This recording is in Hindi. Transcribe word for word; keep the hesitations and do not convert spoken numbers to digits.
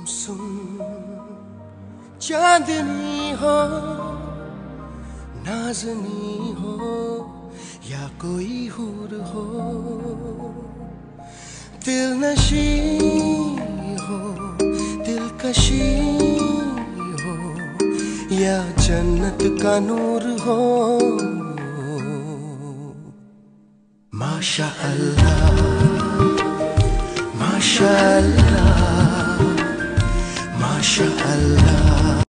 सुन चांदनी हो, नाज़नी हो या कोई हूर हो, दिलनशी हो, दिलकशी हो या जन्नत का नूर हो। माशा अल्लाह, माशा अल्लाह, माशा अल्लाह।